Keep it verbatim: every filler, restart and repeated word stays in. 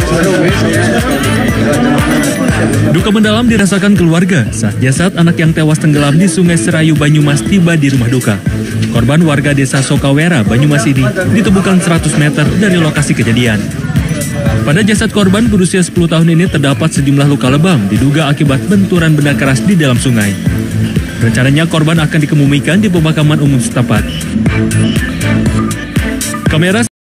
Duka mendalam dirasakan keluarga saat jasad anak yang tewas tenggelam di Sungai Serayu, Banyumas tiba di rumah duka. Korban warga desa Sokawera, Banyumas ini ditemukan seratus meter dari lokasi kejadian. Pada jasad korban berusia sepuluh tahun ini terdapat sejumlah luka lebam diduga akibat benturan benda keras di dalam sungai. Rencananya korban akan dikebumikan di pemakaman umum setempat. Kamera